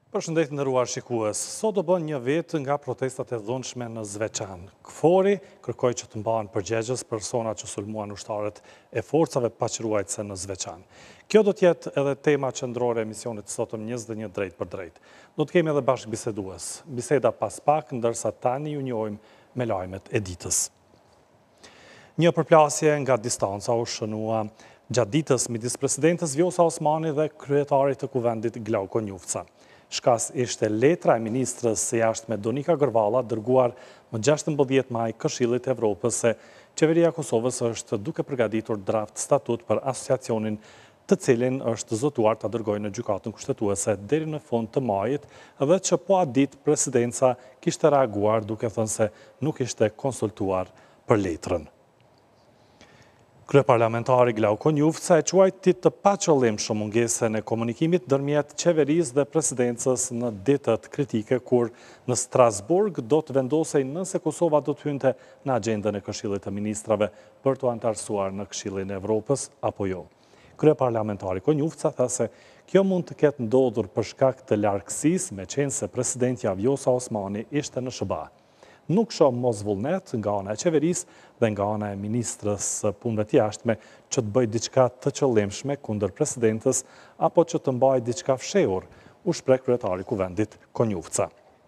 Përshëndetje nderuar shikues. Sot do bën një vit nga protestat e dhunshme në Zveçan. KFOR-i kërkoi që të mbahen përgjegjës personat që sulmuan ushtarët e forcave paqëruajtëse në Zveçan. Kjo do të jetë edhe tema qendrore e emisionit të sotëm 21 drejt për drejt. Do të kemi edhe bashkëbisedues. Biseda pas pak, ndërsa tani ju njohim me lajmet e ditës. Një përplasje nga distanca u shënua gjatë ditës midis presidentes Vjosa Osmani dhe kryetarit të kuvendit Glauko Njufca. Shkas ishte letra e ministrës së jashtme Donika Gërvalla dërguar më 16 maj Këshillit të Evropës se qeveria e Kosovës është duke përgatitur draft statut për asociacionin të cilin është zotuar të dërgojë në gjykatën kushtetuese deri në fund të majit dhe që po atë ditë presidenca kishte reaguar duke thënë se nuk ishte konsultuar për letrën. Kryeparlamentari Glauko Njufca e quajti të paqëllimshëm mungesën e komunikimit ndërmjet qeverisë dhe presidencës në ditët kritike kur në Strasburg do të vendosej nëse Kosova do të hynte në agjendën e Këshillit të Ministrave për të anëtarësuar në Këshillin e Evropës apo jo. Kryeparlamentari Njufca tha se kjo mund të ketë ndodhur për shkak të largësisë me qenë se presidentja Vjosa Osmani ishte në SBA. Nuk shoh mosvullnet nga ana e qeverisë dhe nga ana e ministrës së punëve të jashtme që të bëjë diçka të qëllimshme kundër presidentës apo që të mbajë diçka fshehur, u shpreh kryetari i kuvendit Konjufca.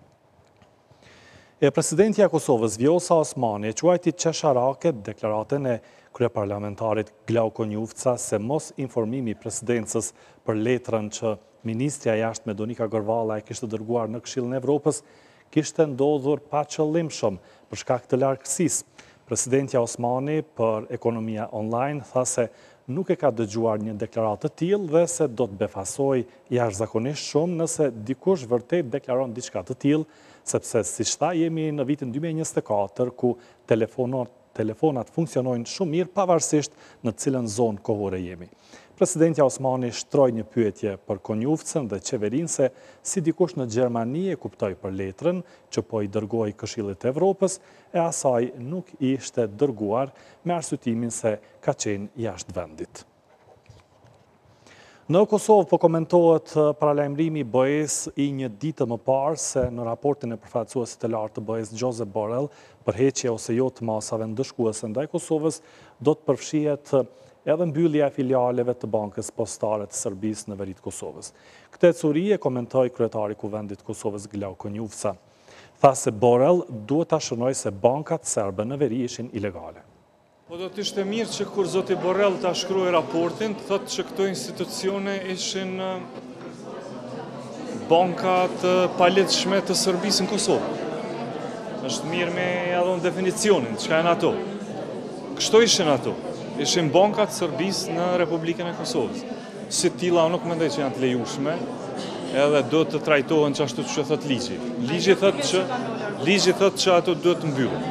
Presidentja e Kosovës Vjosa Osmani e quajti qesharake deklaratën e kryeparlamentarit Glauko Njufca se mos informimi i presidencës për letrën që ministrja e jashtme Donika Gërvalla e kishte dërguar në Këshillin e Evropës kishte ndodhur pa qëllimshëm për shkak të largësisë. Presidentja Osmani për ekonomia online tha se nuk e ka dëgjuar një deklaratë të tillë dhe se do të befasoj jashtëzakonisht shumë nëse dikush vërtet deklaron diçka të tillë, sepse siç tha jemi në vitin 2024 ku telefonat funksionojnë shumë mirë pavarësisht në cilën zonë kohore jemi. Presidentja Osmani shtroi një pyetje për Konjufcën dhe qeverinë se si dikush në Gjermani e kuptoi për letrën që po i dërgoi Këshillit të Evropës e asaj nuk i ishte dërguar me arsyetimin se ka qenë jashtë vendit. Në Kosovë po komentohet paralajmërimi i BE-s i një ditë më parë se në raportin e përfaqësuesit të lartë të BE-s Josep Borrell përheqje ose jo të masave ndëshkuese ndaj Kosovës do të përfshihet edhe mbyllja e filialeve të Bankës Postare të Serbisë në veri të Kosovës. Këtë ecuri e komentoi kryetari i kuvendit të Kosovës Glauko Njufca. Tha se Borrell duhet ta shënojë se bankat serbe në veri ishin ilegale. Po do të ishte mirë që kur zoti Borrell ta shkruaj raportin, të thotë që këto institucione ishin banka të palehtëshme të Serbisë në Kosovë. Është mirë me ja dhënë definicionin, çka janë ato. Kështu ishin ato. Ishin bankat Serbisë në Republikën e Kosovës. Si tilla unë nuk mendoj që janë të lejushme, edhe do të trajtohen ashtu siç thot ligji. Ligji thotë që ato duhet të mbyllen.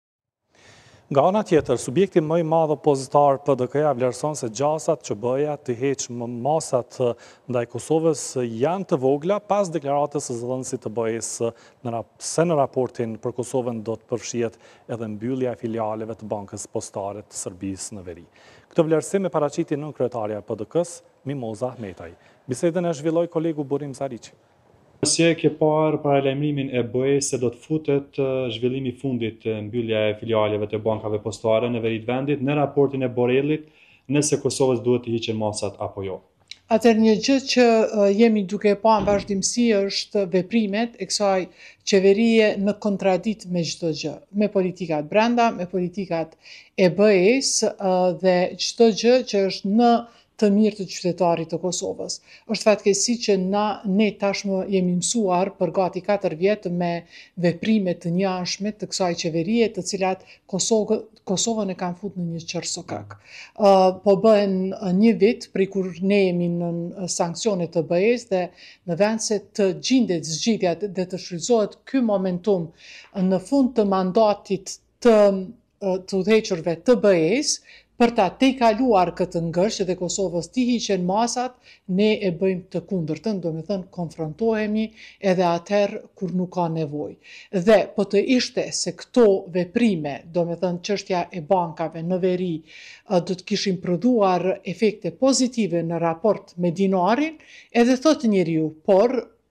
Nga ana tjetër, subjekti më i madh opozitar PDK-ja vlerëson se gjasat që BE-ja të heqë masat ndaj Kosovës janë të vogla pas deklaratës së zëdhënësit të BE-s se në raportin për Kosovën do të përfshihet edhe mbyllja e filialeve të Bankës Postare të Serbisë në veri. Këtë vlerësim e paraqiti nën kryetaria e PDK-s Mimoza Ahmetaj. Bisedën e zhvilloi kolegu Burim Zariqi. Si e ke parë paralajmërimin e BE-s se do të futet zhvillimi i fundit mbyllja e filialeve të bankave postare në veri të vendit në raportin e Borrellit nëse Kosovës duhet të hiqen masat apo jo? Atëherë një gjë që jemi duke pa në vazhdimsi është veprimet e kësaj qeverie në kontradikt me çdo gjë, me politikat brenda, me politikat e BE-s dhe çdo gjë që është në të mirë të qytetarit të Kosovës. Është fatkeqësi që ne tashmë jemi mësuar për gati 4 vjet me veprime të njashme të kësaj qeverie, të cilat Kosovën e kanë futur në një qërë sokak. Po bëhen një vit prej kur ne jemi në sanksione të BE-s dhe në vend se të gjendet zgjidhja dhe të shfrytëzohet ky momentum në fund të mandatit të udhëhequrve të BE-s, për ta tejkaluar këtë ngërshje dhe Kosovës t'i hiqen masat, ne e bëjmë të kundërtën, do me thënë konfrontohemi edhe atëherë kur nuk ka nevojë. Dhe po të ishte se këto veprime, do me thënë çështja e bankave në veri, do të kishin prodhuar efekte pozitive në raport me dinarin, edhe thotë njeriu, por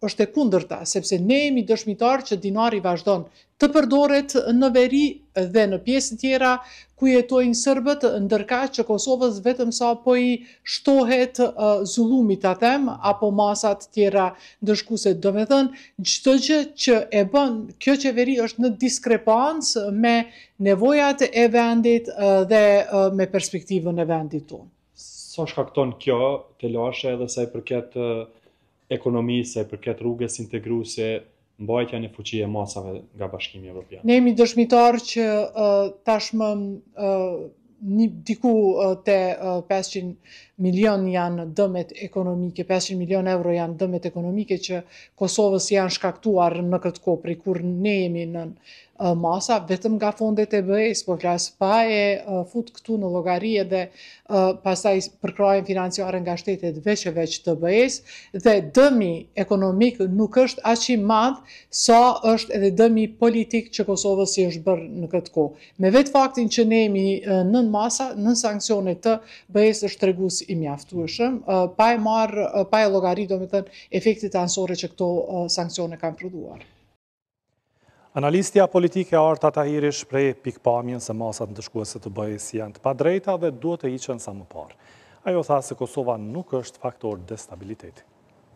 është e kundërta, sepse ne jemi dëshmitar që dinari vazhdon të përdoret në veri dhe në pjesë tjera ku jetojnë serbët, ndërkaq që Kosovës vetëm sa po i shtohet zullumit atem apo masat tjera ndëshkuese. Do me thënë, çdo gjë që e bën kjo qeveri është në diskrepancë me nevojat e vendit dhe me perspektivën e vendit tonë. Sa shkakton kjo të lashe edhe sa i përket ekonomisë, sa i përket rrugës integruese, mbajtja në fuqi e masave nga Bashkimi Evropian? Ne jemi dëshmitar që tashmë diku te 500 milion janë dëmet ekonomike, 500 milion euro janë dëmet ekonomike që Kosovës janë shkaktuar në këtë kohë, prej kur ne jemi në masa, vetëm nga fondet e BE-s, po flas pa e fut këtu në llogari edhe pastaj përkrajen financiare nga shtetet veç të BE-s, dhe dëmi ekonomik nuk është aq i madh sa është edhe dëmi politik që Kosovës i është bërë në këtë kohë. Me vetë faktin që ne jemi nën masa, nën sanksione të BE-s është tregues i mjaftueshëm, pa e llogarit, domethënë, efektet anësore që këto sanksione kanë prodhuar. Analistja politike Arta Tahiri shpreh pikpamjen se masat ndëshkuese të BE-s janë të padrejta dhe duhet të hiqen sa më parë. Ajo tha se Kosova nuk është faktor destabiliteti.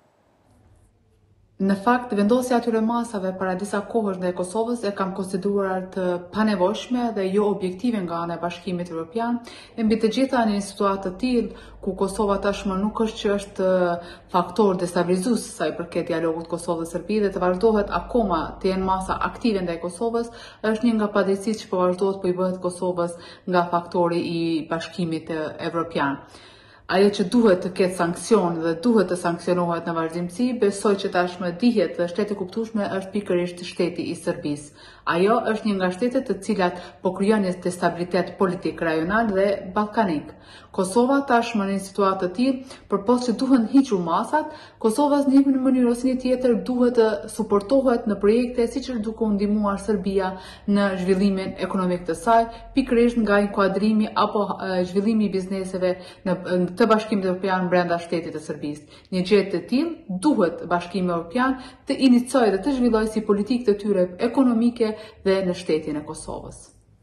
Në fakt, vendosja atyre masave para disa kohësh ndaj Kosovës e kam konsideruar të panevojshme dhe jo objektive nga ana e Bashkimit Evropian, e mbi të gjitha në një situatë të tillë ku Kosova tashmë nuk është që është faktor destabilizues sa i përket dialogut Kosovë-Serbi dhe të vazhdohet akoma të jenë masa aktive ndaj Kosovës, është një nga padrejtësitë që po vazhdohet po i bëhet Kosovës nga faktori i Bashkimit Evropian. Ajo që duhet të ketë sankcion dhe duhet të sankcionohet në vazhdimsi, besoj që tashmë dihet dhe shteti kuptueshme është pikërisht shteti i Serbisë. Ajo është një nga shtetet të cilat po krijon një destabilitet politik rajonal dhe ballkanik. Kosova tashmë në një situatë të tillë, përpos që duhen hiqur masat, Kosova në një mënyrë ose një tjetër duhet të suportohet në projekte siç është duke u ndihmuar Serbia në zhvillimin ekonomik të saj, pikërisht nga inkuadrimi apo zhvillimi i bizneseve në të Bashkimit Evropian brenda shtetit të Serbisë. Një gjë të tillë duhet Bashkimi Evropian të iniciojë dhe të zhvillojë si politikë të tyre ekonomike dhe në shtetin e Kosovës.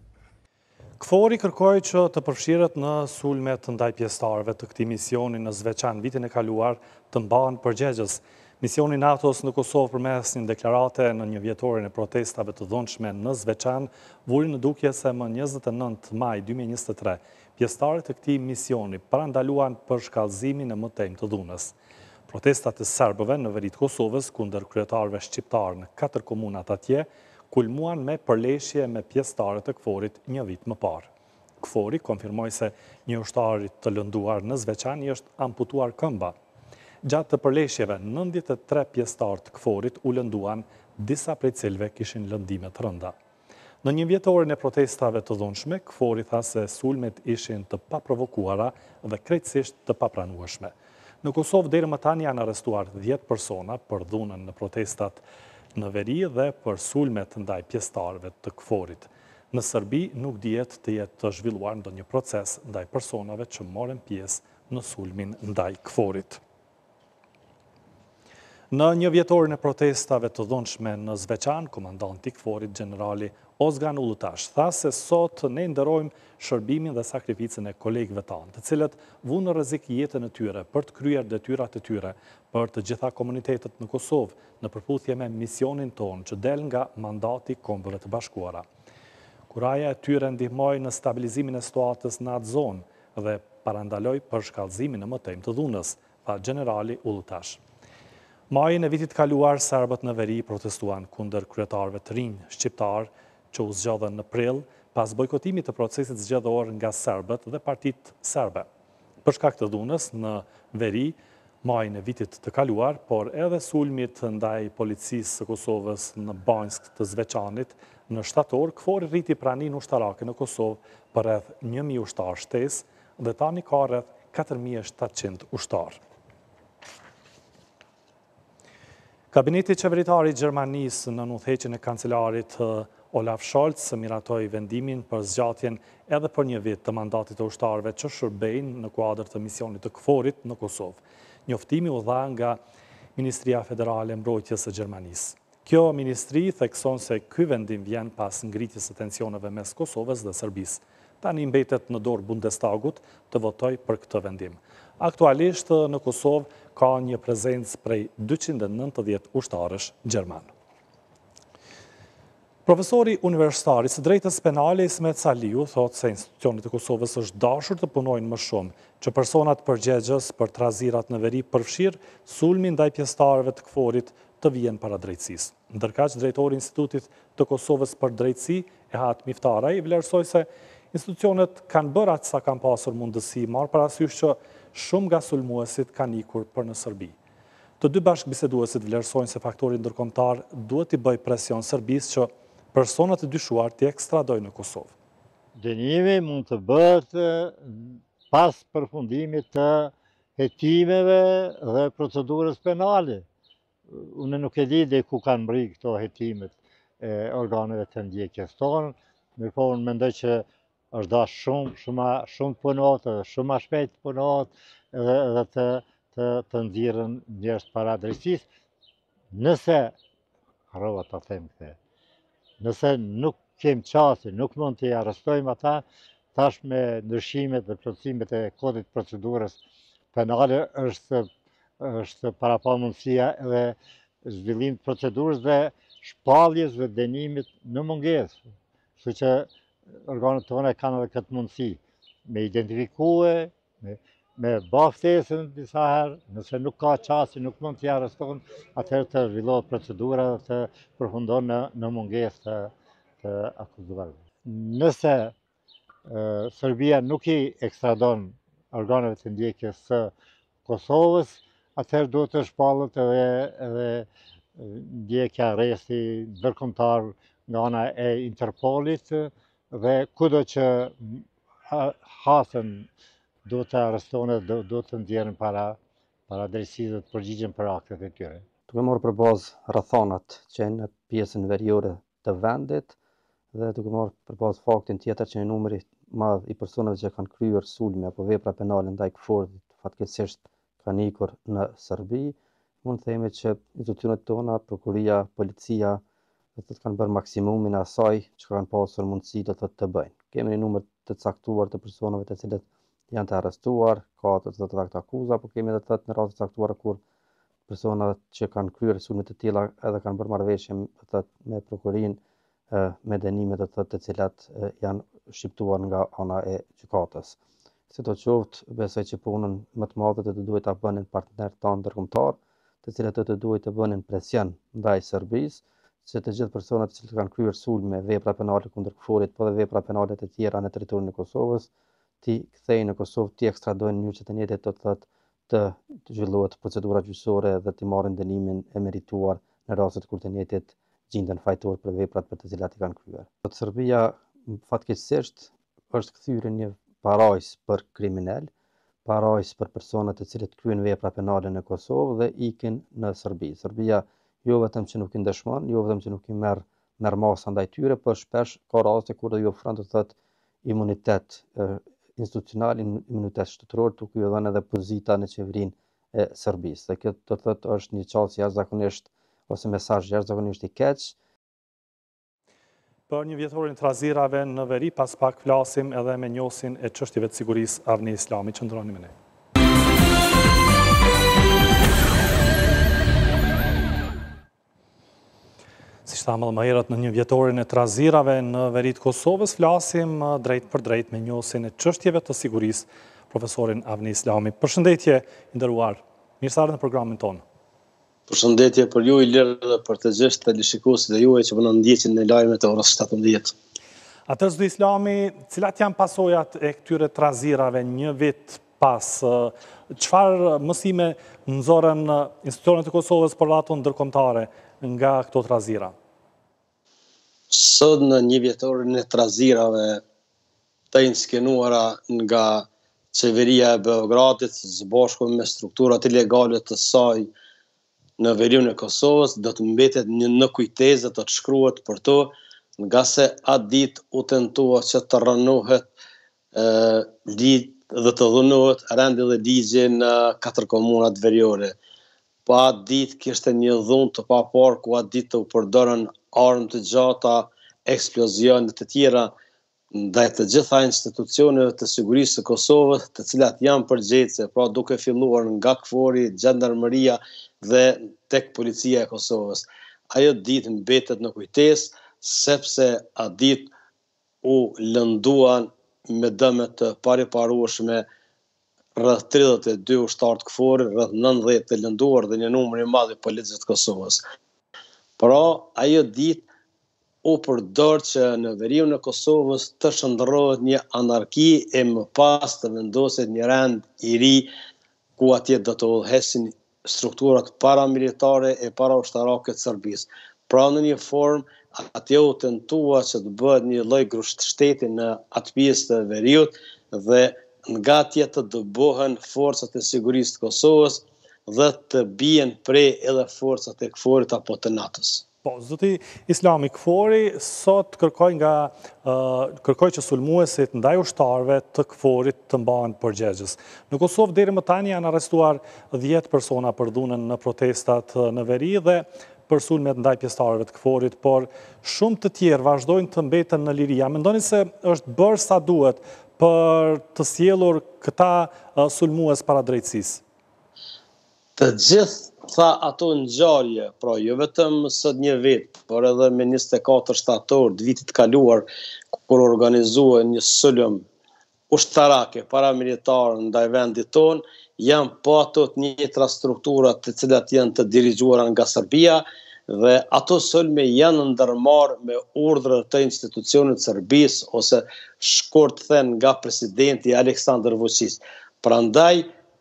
KFOR-i kërkoi që të përfshiret në sulmet ndaj pjesëtarëve të këtij misioni në Zveçan vitin e kaluar të mbahen përgjegjës. Misioni NATO-s në Kosovë përmes një deklarate në një vjetorin e protestave të dhunshme në Zveçan vuri në dukje se më 29 maj 2023 pjesëtarët e këtij misioni parandaluan për shkallëzimin e mëtejmë të dhunës. Protestat e serbëve në veri të Kosovës kundër kryetarëve shqiptar në 4 komunat atje kulmuan me përleshje me pjesëtarët e KFOR-it një vit më parë. KFOR-i konfirmoi se një ushtarit të lënduar në Zveçan i është amputuar këmba. Gjatë të përleshjeve, 93 pjesëtarë të KFOR-it u lënduan, disa prej cilëve kishin lëndime të rënda. Në një vjetorin e protestave të dhunshme, KFOR-i tha se sulmet ishin të paprovokuara dhe krejtësisht të papranueshme. Në Kosovë deri më tani janë arrestuar 10 persona për dhunën në protestat në veri dhe për sulmet ndaj pjesëtarëve të KFOR-it. Në Serbi nuk dihet të jetë të zhvilluar ndonjë proces ndaj personave që morën pjesë në sulmin ndaj KFOR-it. Në një vjetorin e protestave të dhunshme në Zveçan, komandanti i KFOR-it generali Ozgan Ulutash tha se sot ne nderojmë shërbimin dhe sakrificën e kolegëve tanë, të cilët vunë në rrezik jetën e tyre për të kryer detyrat e tyre për të gjitha komunitetet në Kosovë, në përputhje me misionin tonë që del nga mandati Kombëve të Bashkuara. Kuraja e tyre ndihmoi në stabilizimin e situatës në atë zonë dhe parandaloi për shkallëzimin e mëtejmë të dhunës, tha generali Ulutash. Majin e vitit kaluar, serbët në veri protestuan kundër kryetarëve të rinj shqiptar që u zgjodhen në prill pas bojkotimit të procesit zgjedhor nga serbët dhe partitë serbe. Për shkak të dhunës në veri, majin e vitit të kaluar, por edhe sulmit ndaj policisë së Kosovës në Banjsk të Zveçanit, në shtator, KFOR-i rriti praninë ushtarake në Kosovë për rreth 1000 ushtar shtesë dhe tani ka rreth 4700 ushtar. Kabineti qeveritar i Gjermanisë në udhëheqjen e kancelarit Olaf Scholz miratoi vendimin për zgjatjen edhe për një vit të mandatit të ushtarëve që shërbejnë në kuadër të misionit të KFOR-it në Kosovë. Njoftimi u dha nga Ministria Federale e Mbrojtjes së Gjermanisë. Kjo ministri thekson se ky vendim vjen pas ngritjes së tensioneve mes Kosovës dhe Serbisë. Tani mbetet në dorë Bundestagut të votojë për këtë vendim. Aktualisht në Kosovë ka një prezencë prej 290 ushtarësh gjerman. Profesori universitar i së drejtës penale Ismet Saliu thotë se institucionet e Kosovës është dashur të punojnë më shumë, që personat përgjegjës për trazirat në veri përfshirë sulmi ndaj pjesëtarëve të KFOR-it të vijen para drejtësisë. Ndërkaq, drejtori i Institutit të Kosovës për Drejtësi, Ehat Miftaraj, vlerësoi se institucionet kanë bërë atë sa kanë pasur mundësi, marrë parasysh që shumë nga sulmuesit kanë ikur për në Serbi. Të dy bashkëbiseduesit vlerësojnë se faktori ndërkombëtar duhet i bëjë presion Serbisë që personat e dyshuar të ekstradojnë në Kosovë. Dënimi mund të bëhet pas përfundimit të hetimeve dhe procedurës penale. Unë nuk e di dhe ku kanë mbri këto hetimet e organeve të ndjekjes tonë, mirëpo unë mendoj që është dash shumë punohet, shumë ma shpejt punohet edhe të nxirren njerëz para drejtësisë. Nëse, harrova ta them këtë, nëse nuk kem qasje, nuk mund të arrestojmë ata, tash me ndryshimet dhe plotësimet e kodit procedurës penale është parapamundësia edhe zhvillim të procedurës dhe shpalljes dhe dënimit në mungesë. Kështu që organet tona kanë edhe këtë mundësi me identifikue, me bë ftesën disa herë, nëse nuk ka qasje, nuk mund t'i arrestojnë, atëherë të zhvillohet procedura dhe të përfundon në mungesë të akuzuarve. Nëse Serbia nuk i ekstradon organeve të ndjekjes së Kosovës, atëherë duhet të shpallet edhe ndjekja arresti ndërkombëtar nga ana e Interpolit dhe kudo që hasen duhet të arrestohen dhe duhet të nxjerrin para drejtësisë dhe të përgjigjen për aktet e tyre. Duke marrë përbazë rrethonat që në pjesën veriore të vendit dhe duke marrë përbazë faktin tjetër që një numër i madh i personave që kanë kryer sulme apo vepra penale ndaj KFOR-it fatkeqësisht kanë ikur në Serbi, mund të themi që institucionet tona, prokuria, policia, do të kanë bërë maksimumin e asaj që kanë pasur mundësi të bëjnë. Kemi një numër të caktuar të personave të cilët janë të arrestuar, ka të akta akuza, por kemi edhe në raste të caktuara kur personat që kanë kryer sulme të tilla edhe kanë bërë marrëveshje me prokurinë me dënime të cilat janë shqiptuar nga ana e gjykatës. Sidoqoftë, besoj që punën më të madhe të duhet ta bënin partnerët tanë ndërkombëtar, të cilët të duhet të bënin presion ndaj Serbisë, që të gjithë personat që kanë kryer sulme, vepra penale kundër KFOR-it, po dhe vepra penale të tjera në territorin e Kosovës, ti kthejnë në Kosovë, ti ekstradojnë në që të njëjtit të zhvillohet procedura gjyqësore dhe të marrin dënimin e merituar në rastet kur të njëjtit gjenden fajtor për veprat për të cilat i kanë kryer. Serbia fatkeqësisht është kthyer një parajs për kriminal, parajs për personat të cilët kryejnë vepra penale në Kosovë dhe ikin në Serbi. Serbia jo vetëm që nuk i ndeshmon, jo vetëm që nuk i merr masa ndaj tyre, por shpesh ka raste kur i ofron të thotë imunitet institucional, imunitet shtetëror, duke i dhënë edhe pozita në qeverinë e Serbisë. Dhe kjo do të thotë është një çështje jashtëzakonisht ose mesazh jashtëzakonisht i keq. Për një vjetorin trazirave në veri, pas pak flasim edhe me njohësin e çështjeve të sigurisë Avni Islami. Qëndroni me ne. Si shtamë më herët në një vjetorin e trazirave në veri të Kosovës, flasim drejt për drejt me njohësin e çështjeve të sigurisë profesorin Avni Islami. Përshëndetje, i nderuar. Mirë se ardhën në programin tonë. Përshëndetje për ju i lirë dhe për të gjithë teleshikuesit e juaj që në ndjekin në lajmet e orës 17. Atëherë zoti Islami, cilat janë pasojat e këtyre trazirave një vit pas? Çfarë mësime nxorën institucionet e Kosovës për laton ndërkombëtare nga këto trazira? Sot në një vjetorin e trazirave të inskenuara nga qeveria e Beogradit së bashku me strukturat ilegale të saj në veriun e Kosovës, do të mbetet një në kujtesë të shkruhet për to, nga se atë ditë u tentua që të rënohet dhe të dhunohet rendi dhe ligje në 4 komunat veriore. po atë ditë kishte një dhunë të papar ku atë ditë u përdorën armë të gjata, eksplozione të tjera ndaj të gjitha institucioneve të sigurisë së Kosovës, të cilat janë përgjegjëse, pra duke filluar nga KFOR-i, Gjendarmeria dhe tek Policia e Kosovës. Ajo ditë mbetet në kujtesë sepse atë ditë u lënduan me dëme të pariparueshme rreth 32 ushtarë të KFOR-it, rreth 90 të lënduar dhe një numër i madh i policisë të Kosovës. Pra, ajo ditë u përdor që në veriun e Kosovës të shndërrohet një anarki e më pas të vendoset një rend i ri ku atje do të udhëhesin strukturat paramilitare e paraushtarake të Serbisë. Pra në një formë atje u tentua që të bëhet një lloj grushtështeti në atë pjesë të veriut dhe nga atje të dëbohen forcat e sigurisë të Kosovës dhe të bien prej edhe forcat e KFOR-it apo të NATO-s. Po, zoti Islami, KFOR-i sot kërkoj që sulmuesit ndaj ushtarëve të KFOR-it të mbahen përgjegjës. Në Kosovë deri më tani janë arrestuar 10 persona për dhunën në protestat në veri dhe për sulmet ndaj pjesëtarëve të KFOR-it, por shumë të tjerë vazhdojnë të mbeten në liri. A mendoni se është bërë sa duhet për të sjellur këta sulmues para drejtësisë? Të gjitha ato ngjarje, pra jo vetëm sot një vit, por edhe me 24 shtator të vitit kaluar, kur organizuan një sulm ushtarake paramilitar ndaj vendit tonë, janë po ato të njëjtra struktura të cilat janë të dirigjuara nga Serbia dhe ato sulme janë ndërmarrë me urdhër të institucionit të Serbisë ose shkurt thënë nga presidenti Aleksandar Vučić. Prandaj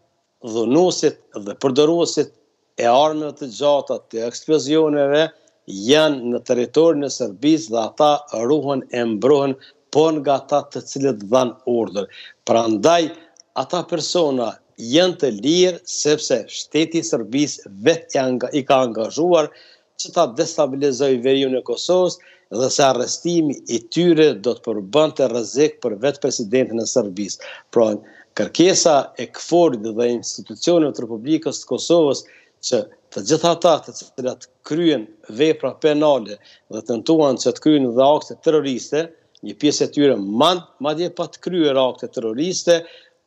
dhunuesit dhe përdoruesit e armëve të gjata të eksplozioneve janë në territorin e Serbisë dhe ata ruhen e mbrohen po nga ata të cilët dhanë urdhër. Prandaj ata persona janë të lirë sepse shteti i Serbisë vetë i ka angazhuar që ta destabilizojë veriun e Kosovës dhe se arrestimi i tyre do të përbënte rrezik për vetë presidentin e Serbisë. Pra, kërkesa e KFOR-it dhe institucioneve të Republikës të Kosovës që të gjitha ata të cilat kryen vepra penale dhe tentuan që të kryen dhe akte terroriste, një pjesë e tyre madje pa të kryer akte terroriste,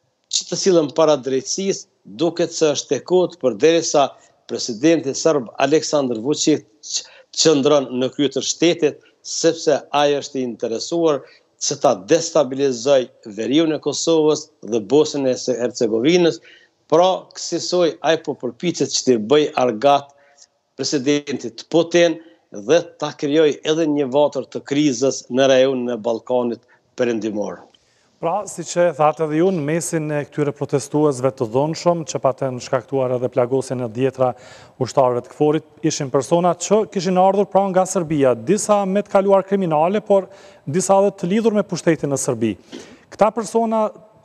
që të sillen para drejtësisë, duket se është e kotë përderisa presidenti serb Aleksandar Vučić qëndron në krye të shtetit, sepse ai është i interesuar që ta destabilizoj veriun e Kosovës dhe Bosnjën e Hercegovinës, pra kësaj ai po përpiqet që të bëj argat presidentit Putin dhe ta krijoj edhe një vatër të krizës në rajonin e Ballkanit Perëndimor. Pra, si që thatë edhe ju, në mesin e këtyre protestuesve të dhunshëm, që paten shkaktuar edhe plagosjen e 10 ushtarëve të KFOR-it, ishin persona që kishin ardhur pra nga Serbia, disa me të kaluar kriminale, por disa edhe të lidhur me pushtetin në Serbi. Këta persona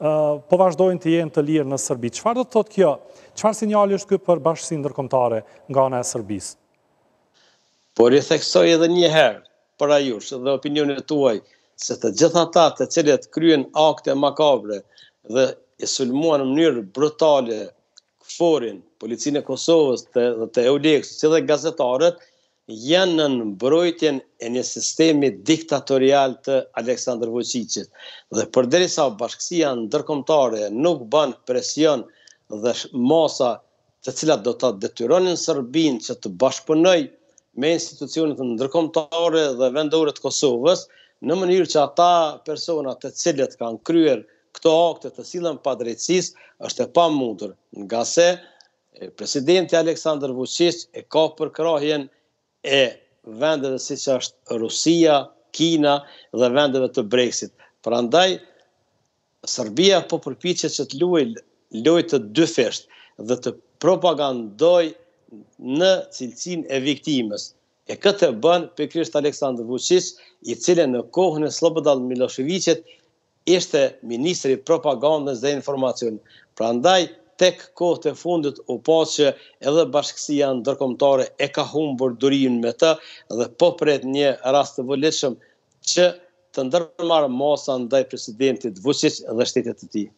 po vazhdojnë të jenë të lirë në Serbi. Çfarë do të thotë kjo? Çfarë sinjali është ky për bashkësinë ndërkombëtare nga ana e Serbisë? Por i theksoj edhe një herë para jush dhe opinionet tuaj se të gjitha ata të cilët kryen akte makabre dhe e sulmuan në mënyrë brutale KFOR-in, Policinë e Kosovës dhe të EULEX, si dhe gazetarët, janë në mbrojtjen e një sistemi diktatorial të Aleksandar Vučićit. Dhe përderisa bashkësia ndërkombëtare nuk bën presion dhe masa të cilat do ta detyronin Serbinë që të bashkëpunojë me institucionet ndërkombëtare dhe vendore të Kosovës, në mënyrë që ata persona të cilët kanë kryer këto akte të sillen pa drejtësisë, është e pamundur, nga se presidenti Aleksandar Vučić e ka përkrahjen e vendeve siç është Rusia, Kina dhe vendeve të Brexit. Prandaj Serbia po përpiqet që të luajë të dy fesht dhe të propagandoj në cilësinë e viktimës. E këtë bën pikërisht Aleksandar Vučić, i cili në kohën e Slobodan Miloševićit ishte ministri i propagandës dhe informacionit. Prandaj tek kohët e fundit u pa që edhe bashkësia ndërkombëtare e ka humbur durimin me të dhe po pret një rast të volitshëm që të ndërmarrë masa ndaj presidentit Vučić dhe shtetit të tij.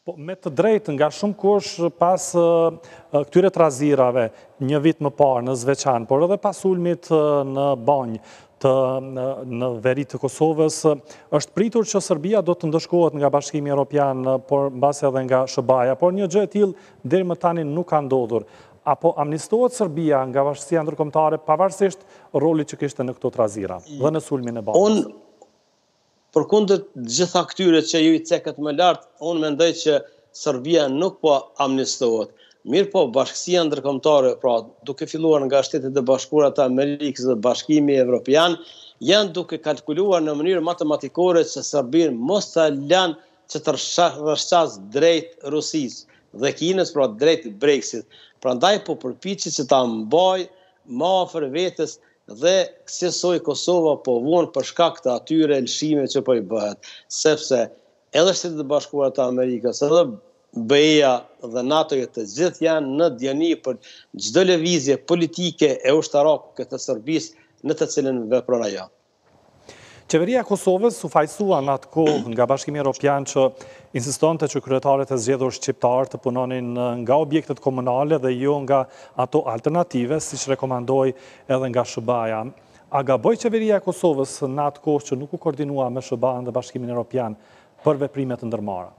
Me të drejtë nga shumë kush pas këtyre trazirave një vit më parë në Zveçan, por edhe pas ulmit në Bonj, në veri të Kosovës, është pritur që Serbia do të ndëshkohet nga Bashkimi Evropian, por mbase edhe nga SBA-ja, por një gjë e tillë deri më tani nuk ka ndodhur. Apo amnistohet Serbia nga bashkësia ndërkombëtare pavarësisht rolit që kishte në këto trazira dhe në sulmin e Bonjës? Përkundër gjitha këtyre që ju i cekët më lartë, unë mendoj që Serbia nuk po amnistohet. Mirë po, bashkësia ndërkombëtare, pra duke filluar nga Shtetet e Bashkuara të Amerikës dhe Bashkimi Evropian, janë duke kalkuluar në mënyrë matematikore që Serbinë mos ta lënë që të rrshqas drejt Rusisë dhe Kinës, pra drejt Brexit. Prandaj po përpiqet që ta mbajë më afër vetes dhe kësaj Kosova po vonë për shkak të atyre lëshimeve që po i bëhet, sepse edhe Shtetet e Bashkuara të Amerikës, edhe BE-ja dhe NATO-ja të gjithë janë në dieni për çdo lëvizje politike e ushtarake të Serbisë në të cilën vepron ajo. Qeveria e Kosovës u fajsua në atë kohë nga Bashkimi Evropian që insistonte që kryetarët e zgjedhur shqiptar të punonin nga objektet komunale dhe jo nga ato alternative, siç rekomandoi edhe nga SBA-ja. A gaboi qeveria e Kosovës në atë kohë që nuk u koordinua me SBA-n dhe Bashkimin Evropian për veprime të ndërmarra?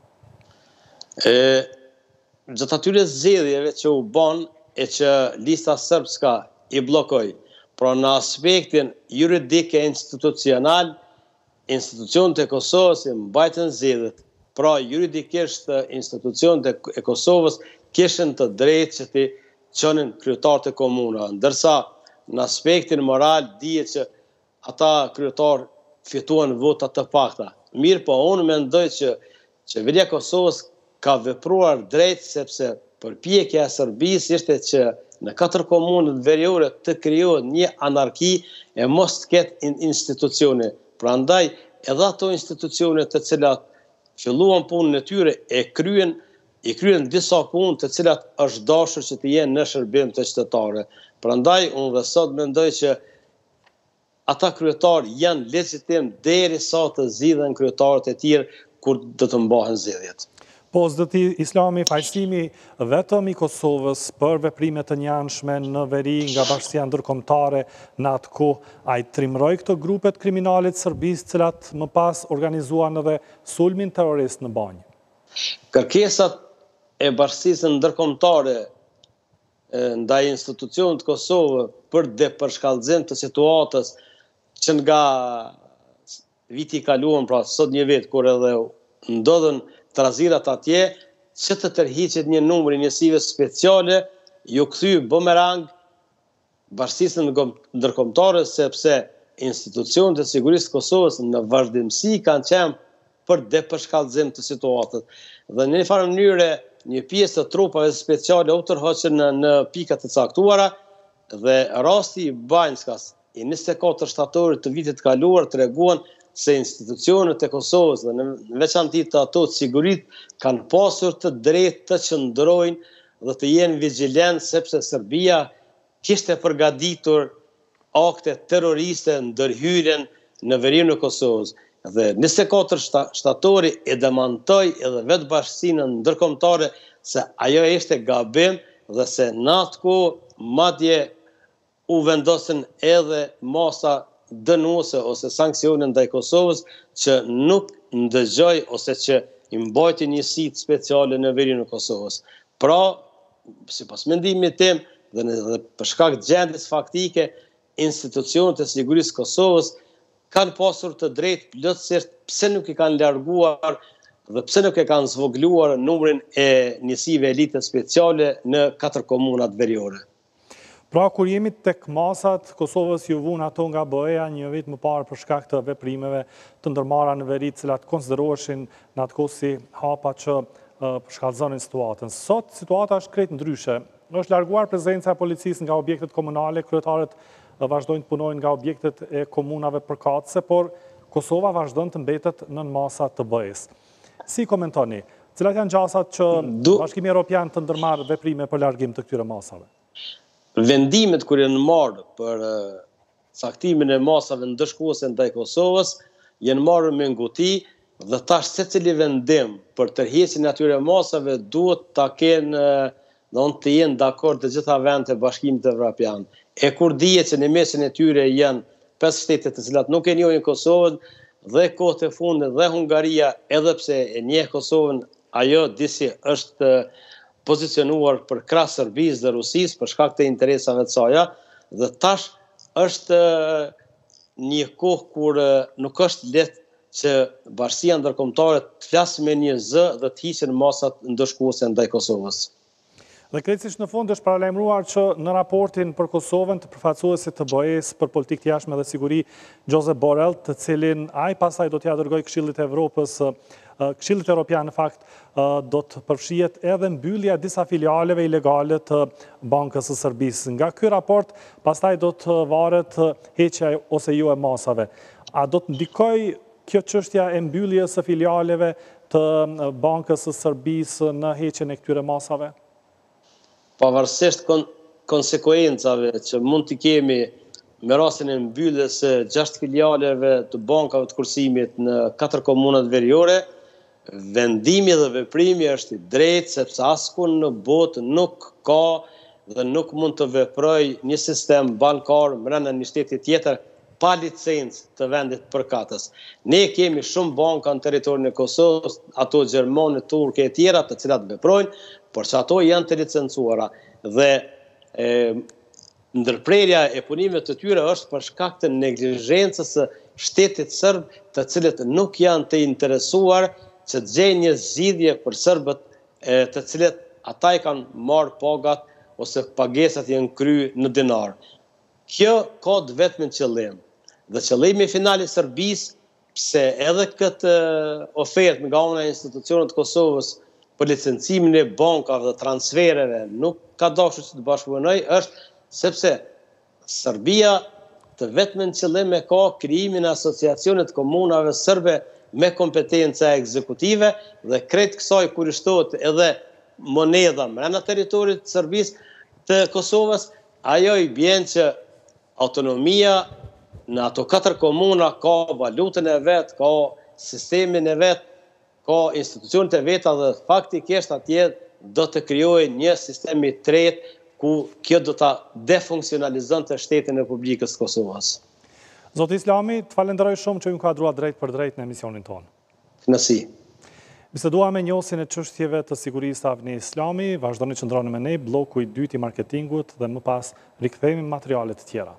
Gjatë atyre zgjedhjeve që u bën e që lista srpska i bllokoi, pra në aspektin juridik e institucional, institucionet e Kosovës i mbajtën zgjedhjet. Pra juridikisht institucionet e Kosovës kishin të drejtë që të çonin kryetarët e komunave, ndërsa në aspektin moral dihet që ata kryetar fituan vota të pakta. Mirë po, unë mendoj që qeveria e Kosovës ka vepruar drejt, sepse përpjekja e Serbisë ishte që në 4 komunët veriore të krijohet një anarki e mos të ketë institucione. Prandaj edhe ato institucione të cilat filluan punën e tyre i kryen disa punë të cilat është dashur që të jenë në shërbim të qytetarëve. Prandaj unë dhe sot mendoj që ata kryetarë janë legjitim derisa të zgjidhen kryetarët e tjerë kur do të mbahen zgjedhjet. Po s'dëti Islami fajsimi vetëm i Kosovës për veprime të njanshme në veri nga bashkësia ndërkombëtare në atë kohë, a i trimroj këto grupet kriminalit Serbisë cilat më pas organizuan edhe sulmin terrorist në Bonj? Kërkesat e bashkësisë ndërkombëtare ndaj institucionit të Kosovës për përshkallëzim të situatës që nga viti i kaluar, pra sot një vit kur edhe ndodhen trazirat atje, që të tërhiqet një numër i njësive speciale, ju kthy bumerang bashkësisë ndërkombëtare, sepse institucionet e sigurisë të Kosovës në vazhdimsi kanë qenë për përshkallëzim të situatës. Dhe në një farë mënyre një pjesë të trupave speciale u tërhoqën në pikat të caktuara dhe rasti i Banjskas i 24 shtatorit të vitit kaluar treguan se institucionet e Kosovës dhe në veçanti të ato të sigurit kanë pasur të drejtë të qëndrojnë dhe të jenë vigjilent, sepse Serbia kishte përgatitur akte terroriste ndërhyrjen në veriun e Kosovës. Dhe 24 shtatori e demantoi edhe vetë bashkësinë ndërkombëtare se ajo ishte gabim dhe se në atë kohë madje u vendosen edhe masa dënuese ose sanksione ndaj Kosovës që nuk ndëgjoj ose që i mbajti njësitë speciale në veriun e Kosovës. Pra, sipas mendimit tim dhe për shkak të gjendjes faktike, institucionet e sigurisë Kosovës kanë pasur të drejtë plotësisht pse nuk i kanë larguar dhe pse nuk e kanë zvogluar numrin e njësive elite speciale në 4 komunat veriore. Pra, kur jemi tek masat, Kosovës ju vun ato nga BE-ja një vit më parë për shkak të veprimeve të ndërmarra në veri të cilat konsideroheshin në atë kohë si hapa që përshkallëzonin situatën. Sot situata është krejt ndryshe. Është larguar prezenca e policisë nga objektet komunale, kryetarët vazhdojnë të punojnë nga objektet e komunave përkatëse, por Kosova vazhdon të mbetet nën masa të BE-s. Si komentoni, cilat janë gjasat që Bashkimi Evropian të ndërmarrë veprime për largim të këtyre masave? Vendimet kur janë marrë për caktimin e masave ndëshkuese ndaj Kosovës janë marrë me nguti Dhe tash secili vendim për tërheqjen e atyre masave duhet ta kenë të jenë dakord të gjitha vendet e Bashkimit Evropian. E kur dihet që në mesin e tyre janë 5 shtete të cilat nuk e njohin Kosovën, dhe kohët e fundit dhe Hungaria, edhe pse e njeh Kosovën, ajo disi është pozicionuar për krah Serbisë dhe Rusisë për shkak të interesave të saj, dhe tash është një kohë kur nuk është lehtë që bashkësia ndërkombëtare të flasë me një zë dhe të hiqen masat ndëshkuese ndaj Kosovës. Dhe krejtësisht në fund është paralajmëruar që në raportin për Kosovën të përfaqësuesit të BE-s për politikë të jashtme dhe siguri Josep Borrell, të cilin ai pastaj do t'ia dërgojë Këshillit të Evropës, Këshillit Evropian në fakt do të përfshihet edhe mbyllja e disa filialeve ilegale të Bankës së Serbisë. Nga ky raport pastaj do të varet heqja ose jo e masave. A do të ndikojë kjo çështja e mbylljes së filialeve të Bankës së Serbisë në heqjen e këtyre masave? Pavarësisht konsekuencave që mund të kemi me rastin e mbylljes së 6 filialeve të bankave të kursimit në 4 komunat veriore, vendimi dhe veprimi është i drejtë, sepse askund në botë nuk ka dhe nuk mund të veprojë një sistem bankar brenda një shteti tjetër pa licencë të vendit përkatës. Ne kemi shumë banka në territorin e Kosovës, ato gjermane, turke e tjera, të cilat veprojnë, por që ato janë të licencuara. Dhe ndërprerja e punimeve të tyre është për shkak të neglizhencës së shtetit serb, të cilët nuk janë të interesuar që të gjejnë një zgjidhje për serbët, të cilët ata i kanë marrë pagat ose pagesat janë kryer në dinar. Kjo ka vetëm qëllim. Dhe qëllimi final i Serbisë, pse edhe këtë ofertë nga ana e institucioneve të Kosovës për licencimin e bankave dhe transfereve nuk ka dashur që të bashkëpunojë, është sepse Serbia të vetëm qëllim e ka krijimin e asociacionit komunave serbe me kompetenca ekzekutive, dhe krejt kësaj kur shtohet edhe monedha brenda territorit të Serbisë të Kosovës, ajo i bën që autonomia në ato 4 komuna ka valutën e vet, ka sistemin e vet, ka institucionet e veta, dhe faktikisht atje do të krijojë një sistem i tretë ku kjo do ta defunksionalizonte shtetin e Republikës Kosovës. Zoti Islami, të falenderoj shumë që ju ka dhuruar drejt për drejt në emisionin tonë. Kënaqësi. Biseduam me njohësin e çështjeve të sigurisë Avni Islami, vazhdoni që ndroni me ne, bloku i dytë i marketingut, dhe më pas rikthehemi materiale të tjera.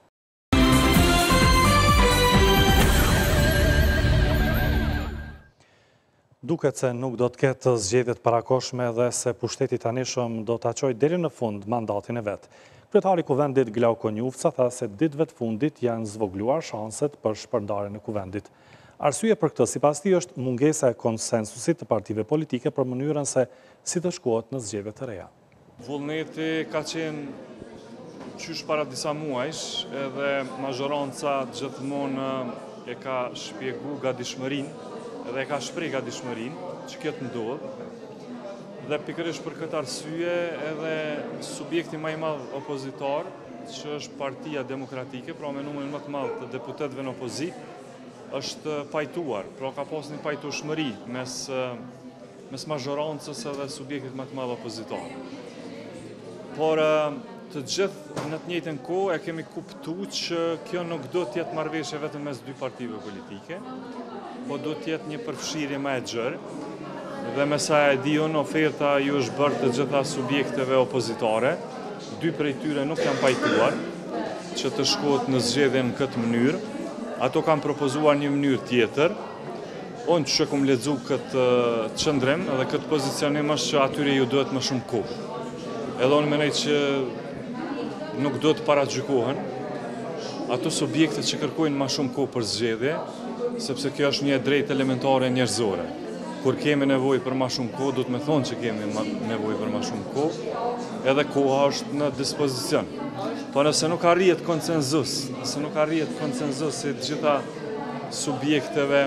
Duket se nuk do të ketë zgjedhjet parakoshme dhe se pushteti tanishëm do të aqojë deri në fund mandatin e vet. Kryetari i kuvendit Glauko Njufca tha se ditëve të fundit janë zvogluar shanset për shpërndarjen e kuvendit. Arsye për këtë sipas tij është mungesa e konsensusit të partive politike për mënyrën se si të shkohet në zgjedhje të reja. Vullneti ka qenë qysh para disa muajsh, edhe mazhoranca gjithmonë e ka shpjegu gatishmërinë dhe e ka shpreh gatishmërinë që kjo të ndodhë, dhe pikërisht për këtë arsye edhe subjekti më i madh opozitar, që është Partia Demokratike, pra me numrin më të madh të deputetëve në opozitë, është pajtuar, pra ka pas një pajtueshmëri mes mazhorancës edhe subjektit më të madh opozitar. Por të gjithë në të njëjtën kohë e kemi kuptuar që kjo nuk do të jetë marrëveshje vetëm mes dy partive politike, po do të jetë një përfshirje më e gjerë, dhe me sa e di unë, oferta ju është bërë të gjitha subjekteve opozitare, 2 prej tyre nuk janë pajtuar që të shkohet në zgjedhje në këtë mënyrë, ato kanë propozuar një mënyrë tjetër. Unë që kom lexuar këtë qëndrim edhe këtë pozicionim është që atyre ju duhet më shumë kohë. Edhe unë mendoj që nuk do të paragjykohen ato subjekte që kërkojnë më shumë kohë për zgjedhje, sepse kjo është një drejtë elementare njerëzore. Kur kemi nevojë për më shumë kohë, do të më thonë që kemi nevojë për më shumë kohë, edhe koha është në dispozicion. Po nëse nuk arrihet konsenzus, i të gjitha subjekteve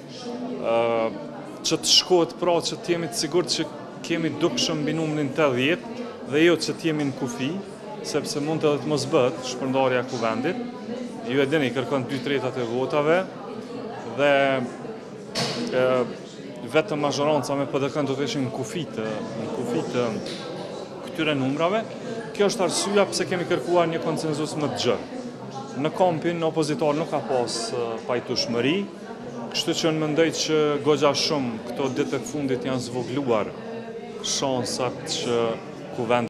që të shkohet pra që të jemi të sigurt që kemi dukshëm mbi numrin 80 dhe jo që të jemi në kufi, sepse mund edhe të mos bëhet shpërndarja e kuvendit. Ju e dini, kërkon 2/3 e votave dhe vetëm mazhoranca me PDK do të ishin në kufit këtyre numrave. Kjo është arsyeja pse kemi kërkuar një konsenzus më të gjerë. Në kampin opozitor nuk ka pas pajtueshmëri, kështu që mendoj që goxha shumë këto ditë të fundit janë zvogluar shansat që kuvend.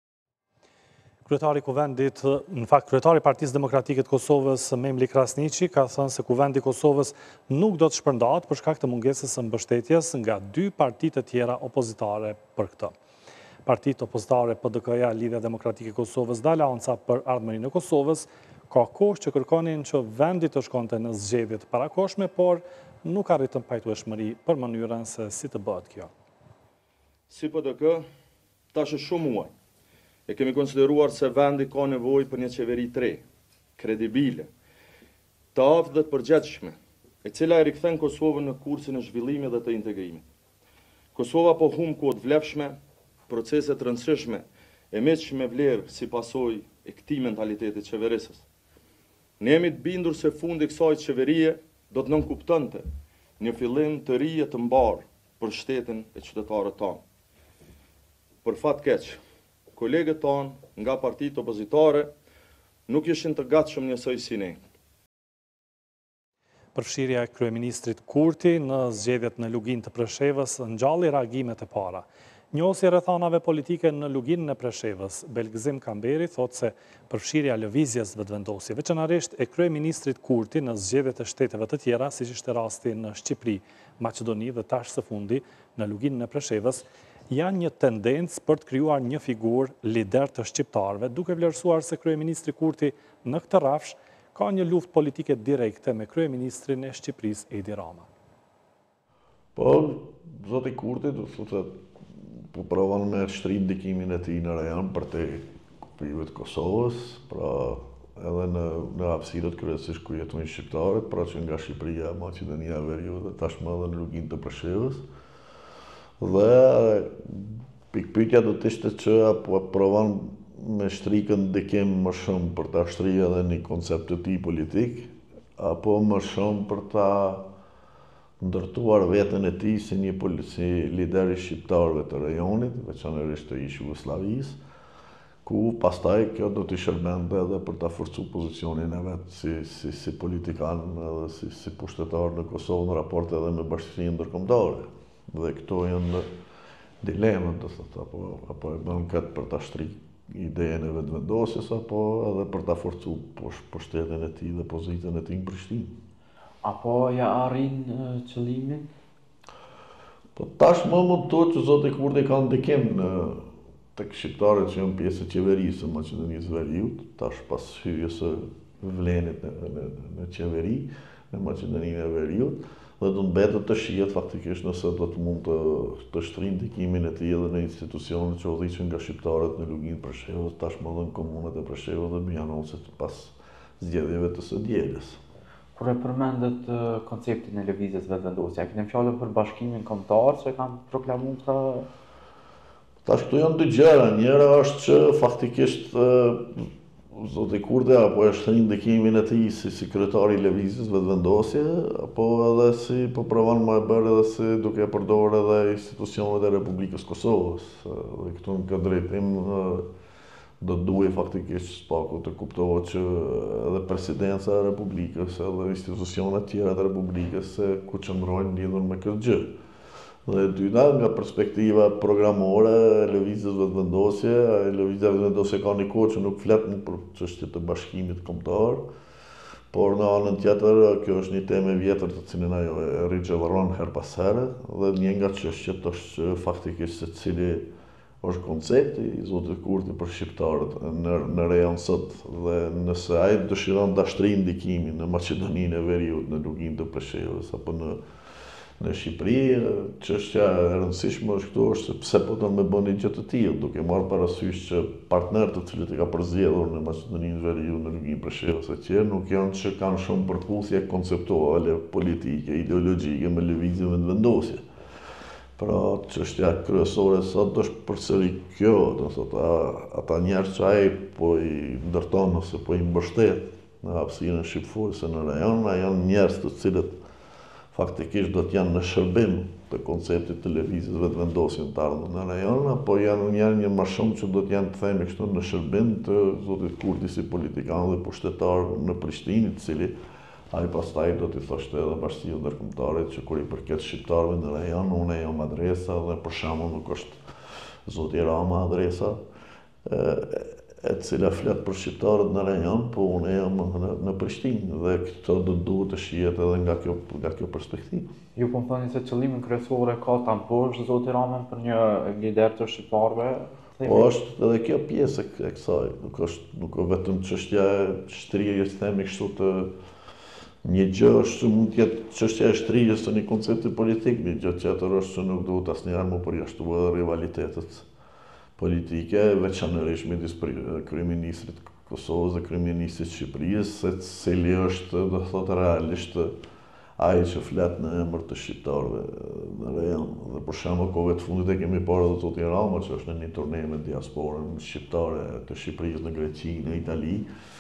Kryetari Kuvendit, në fakt, kryetari Partisë Demokratike të Kosovës, Memli Krasniqi, ka thënë se Kuvendi i Kosovës nuk do të shpërndahet për shkak të mungesës së mbështetjes nga 2 partitë të tjera opozitare për këtë. Partitë opozitare PDK-ja, Lidhja Demokratike e Kosovës dhe Aleanca për Ardhmërinë e Kosovës ka kohë që kërkonin që vendi të shkonte në zgjedhje të parakohshme, por nuk arritën pajtueshmëri për mënyrën se si të bëhet kjo. Si PDK, tash shumë muaj e kemi konsideruar se vendi ka nevojë për një qeveri të re, kredibile, të aftë dhe të përgjithshme, e cila e rikthen Kosovën në kursin e zhvillimit dhe të integrimit. Kosova po humb kohë të vlefshme, procese të rëndësishme e me vlerë si pasojë e këtij mentaliteti qeverisës. Ne jemi të bindur se fundi i kësaj qeverie do të nënkuptonte një fillim të ri e të mbarë për shtetin e qytetarët tanë. Për fat keq, kolegët tanë nga partitë opozitare nuk ishin të gatshëm njësoj si ne. Përfshirja e kryeministrit Kurti në zgjedhjet në Lugin të Preshevës ngjalli reagimet e para. Njosje rrethanave politike në Luginën e Preshevës, Belgëzim Kamberi thotë se përfshirja lëvizjes vetëvendosje, veçanërisht e kryeministrit Kurti në zgjedhjet e shteteve të tjera, siç ishte rasti në Shqipëri, Maqedoni dhe tash së fundi në Luginën e Preshevës, janë një tendencë për të krijuar një figurë lider të shqiptarëve, duke vlerësuar se kryeministri Kurti në këtë rrafsh ka një luftë politike direkte me kryeministrin e Shqipërisë Edi Rama. Po, zoti Kurti, do thotë po provon me shtrit ndikimin e tij në rajon për te kufive të Kosovës, pra edhe në hapësirët kryesisht ku jetojnë shqiptarët, pra që nga Shqipëria, Maqedonia e Veriut dhe tashmë edhe në Luginë të Preshevës. Dhe pikpyetja do të ishte që apo provon me shtrikën ndikim më shumë për ta shtrirë edhe një koncept të tij politik, apo më shumë për ta ndërtuar veten e tij si një lider i shqiptarëve të rajonit, veçanërisht të ish Jugosllavisë, ku pastaj kjo do t'i shërbente edhe për ta forcuar pozicionin e vet si politikan edhe si pushtetar në Kosovë në raport edhe me bashkësinë ndërkombëtare. Dhe këto janë dilemat, do thotë, apo e bën këtë për ta shtrirë idenë e vetëvendosjes apo edhe për ta forcuar pushtetin e tij dhe pozitën e tij në Prishtinë. Apo ja arrin qëllimin? Po tash më mund të që zoti Kurti ka ndikim tek shqiptarët që janë pjesë e qeverisë së Maqedonisë Veriut, tash pas hyrjes së Vlenit në qeveri në Maqedoninë e Veriut, dhe do të mbetet të shihet faktikisht nëse do të mund të shtrijë ndikimin e tij edhe në institucionet që udhëhiqen nga shqiptarët në Luginë Preshevës, tashmë edhe në komunat e Preshevës dhe Mianosit pas zgjedhjeve të së dielës. Kur e përmendet konceptin e lëvizjes vetëvendosje, a keni fjalën për bashkimin kombëtar që kanë proklamuar pra? Tash këtu janë dy gjëra. Njëra është që faktikisht zoti Kurti apo e shtrin ndikimin e tij si kryetari i lëvizjes vetëvendosje, apo edhe si po provon më e bërë edhe si duke e përdorur edhe institucionet e Republikës Kosovës. Dhe këtu në këtë drejtim do të duhet faktikisht spaku të kuptohet që edhe presidenca e Republikës edhe institucionet tjera të Republikës ku qëndrojnë lidhur me këtë gjë. Dhe dyta, nga perspektiva programore e lëvizjes vetëvendosje, lëvizja vetëvendosje ka një kohë që nuk flet për çështje të bashkimit kombëtar, por në anën tjetër kjo është një temë e vjetër të cilën ajo e rigjellaron her pas here, dhe një nga çështjet është që faktikisht secili është koncepti i zotit Kurti për shqiptarët në rajon sot, dhe nëse ai dëshiron ta shtrijë ndikimin në Maqedoninë e Veriut, në Luginë të Preshevës apo në Shqipëri, çështja e rëndësishme është këtu është se pse po don me bën një gjë të tillë, duke marrë parasysh që partnerët të cilët e ka përzgjedhur në Maqedoninë e Veriut, në Luginë Preshevës e tjerë nuk janë që kanë shumë përputhje konceptuale, politike, ideologjike me lëvizjen vetëvendosje. Pra, çështja kryesore sot është përsëri kjo, do thotë, ata njerëz që ai po i ndërton ose po i mbështet në hapësirën shqiptare në rajon, janë njerëz të cilët faktikisht do të janë në shërbim të konceptit të lëvizjeve të vendosin të ardhmë në rajon, apo janë një më shumë që do të janë të themi kështu në shërbim të zotit Kurti si politikan dhe pushtetar në Prishtinë, i cili ai pastaj do t'i thoshte edhe bashkësia ndërkombëtare që kur i përket shqiptarëve në rajon, unë jam adresa dhe për shembull nuk është zoti Rama adresa, e cila flet për shqiptarët në rajon, po unë jam në Prishtinë dhe këto do duhet të shihet edhe nga kjo perspektivë. Ju po më thoni se qëllimin kryesor e ka ta mposh zoti Ramën për një lider të shqiptarëve? Po është edhe kjo pjesë e kësaj, nuk është vetëm çështja e shtrirjes themi kështu të një gjë është që mund të jetë çështja e shtrirjes të një koncepti politik, një gjë tjetër është që nuk duhet asnjëherë më përjashtua edhe rivalitetet politike, veçanërisht midis kryeministrit të Kosovës dhe kryeministrit të Shqipërisë, se cili është, do thotë realisht, ai që flet në emër të shqiptarëve në rajon. Dhe për shembull kohëve të fundit e kemi parë edhe zotin Rama që është në një turne me diasporën shqiptare të Shqipërisë në Greqi, në Itali.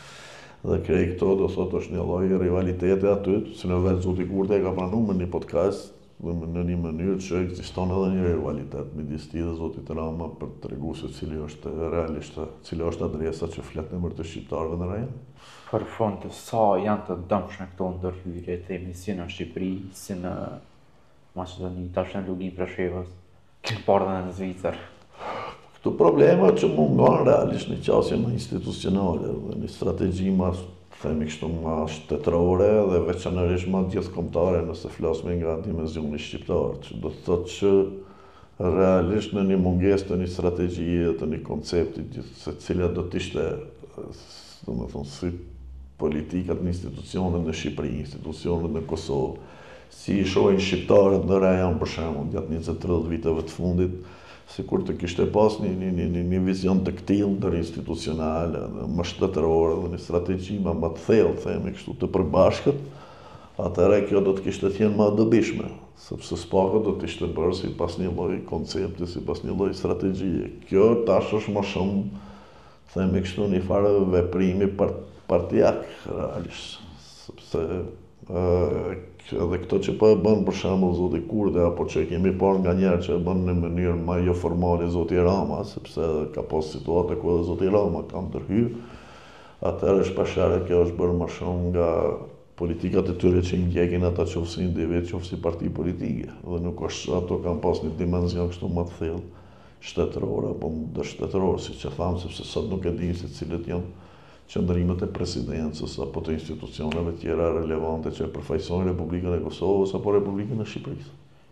Dhe krej këto do thotë është një lloj rivaliteti aty, që në vetë zoti Kurti e ka pranuar në një podcast në një mënyrë që ekziston edhe një rivalitet midis tij dhe zotit Rama për të treguar se cili është realisht, cila është adresa që flet në emër të shqiptarëve në rajon. Për fund, sa janë të dëmshme këto ndërhyrje, themi si në Shqipëri, si në Maqedoni, tash në Lugin Preshevës, kemi parë edhe në Zvicër. Këto problema që mungon realisht një qasje më institucionale dhe një strategji më themi kështu më shtetërore dhe veçanërisht më gjithëkombëtare nëse flasim nga dimensioni shqiptar, që do të thotë që realisht në një mungesë të një strategjie, të një koncepti, se cila do të ishte, domethënë si politikat në institucionet në Shqipëri, institucionet në Kosovë, si i shohin shqiptarët në rajon për shembull gjatë 20-30 viteve të fundit, sikur të kishte pas një vizion të këtill ndërinstitucional, më shtetëror dhe një strategji më të thellë, themi kështu, të përbashkët, atëherë kjo do të kishte qenë më e dobishme, sepse s'paka do të ishte bërë sipas një lloj koncepti, sipas një lloj strategjie. Kjo tash është më shumë, themi kështu, një farë veprimi partijak realisht, sepse edhe këto që po e bën për shembull zoti Kurti apo që kemi parë nganjëherë që e bën në mënyrë më jo formale zoti Rama, sepse ka pas situata ku edhe zoti Rama ka ndërhyrë, atëherë shpeshherë kjo është bërë më shumë nga politikat e tyre që i ndjekin ata qoftë si individ, qoftë si parti politike, dhe nuk është ato kanë pas një dimension kështu më të thellë shtetëror apo ndërshtetëror, siç e tham, sepse sot nuk e di se cilët janë qëndrimet e presidencës apo të institucioneve tjera relevante që përfaqësojnë Republikën e Kosovës apo Republikën e Shqipërisë.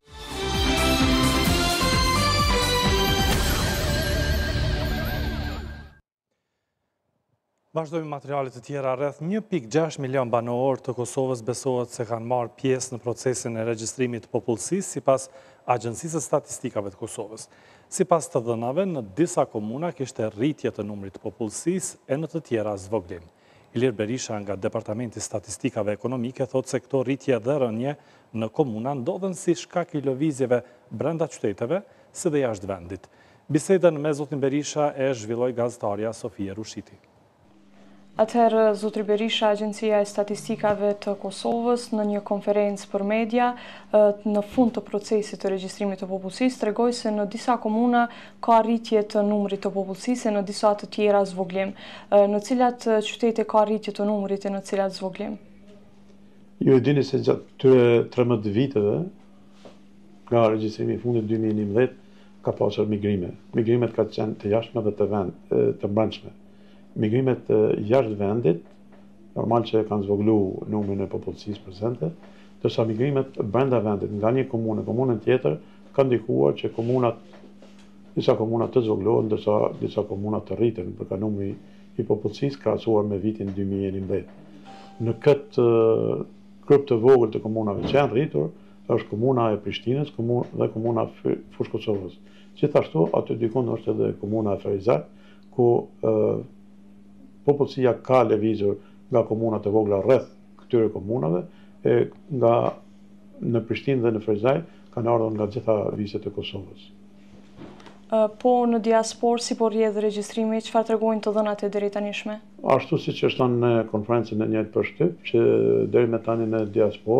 Vazhdojmë materialet të tjera. Rreth 1.6 milion banor të Kosovës besohet se kanë marrë pjesë në procesin e regjistrimit të popullsisë sipas Agjencisë së Statistikave të Kosovës. Sipas të dhënave, në disa komuna kishte rritje të numrit të popullsisë e në të tjera zvoglim. Ilir Berisha nga Departamenti Statistikave Ekonomike thotë se këto rritje dhe rënje në komuna ndodhen si shkak i lëvizjeve brenda qyteteve, si dhe jashtë vendit. Bisedën me zotin Berisha e zhvilloi gazetarja Sofia Rushiti. Atëherë, zotri Berisha, Agjencia e Statistikave të Kosovës, në një konferencë për media, në fund të procesit të regjistrimit të popullsisë, tregoi se në disa komuna ka rritje të numrit të popullsisë e në disa të tjera zvoglim. Në cilat qytete ka rritje të numrit e në cilat zvoglim? Ju e dini se gjatë këtyre 13 viteve, nga regjistrimi i fundit 2011, ka pasur migrime. Migrimet ka qenë të jashtme dhe të brendshme. Migrimet jashtë vendit, normal që kanë zvoglu numrin e popullsisë presente, ndërsa migrimet brenda vendit, nga një komunën tjetër, kanë ndikuar që disa komuna të zvoglohen, ndërsa disa komuna të rriten për ka numri i popullsisë krahasuar me vitin 2011. Në këtë grup të vogël të komunave që janë rritur, është komuna e Prishtinës dhe komuna Fushë Kosovës. Gjithashtu, aty dikun është edhe komuna e Ferizat, ku popullsia ka lëvizur nga komunat e vogla rreth këtyre komunave, nga në Prishtinë dhe në Ferizaj kanë ardhur nga gjitha viset e Kosovës. Po në diasporë, si po rrjedhë regjistrimi, çfarë tregojnë të dhënat e deri tanishme? Ashtu siç është thënë në konferencën e njëjtë për shtyp, që deri me tani në diasporë